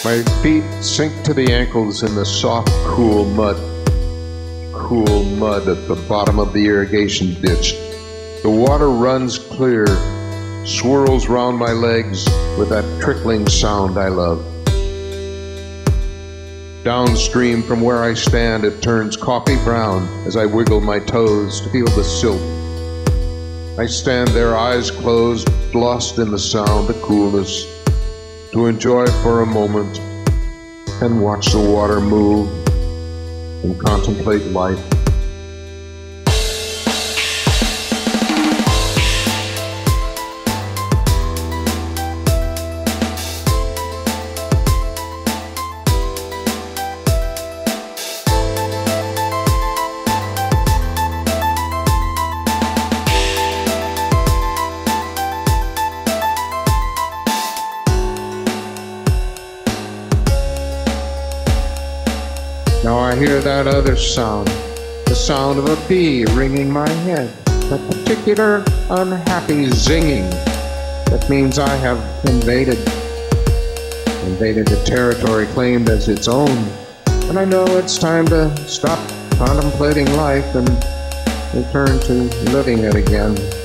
My feet sink to the ankles in the soft, cool mud at the bottom of the irrigation ditch. The water runs clear, swirls round my legs with that trickling sound I love. Downstream from where I stand, it turns coffee brown as I wiggle my toes to feel the silt. I stand there, eyes closed, lost in the sound, the coolness, to enjoy for a moment and watch the water move and contemplate life. Now I hear that other sound, the sound of a bee ringing my head, that particular unhappy zinging. That means I have invaded a territory claimed as its own, and I know it's time to stop contemplating life and return to living it again.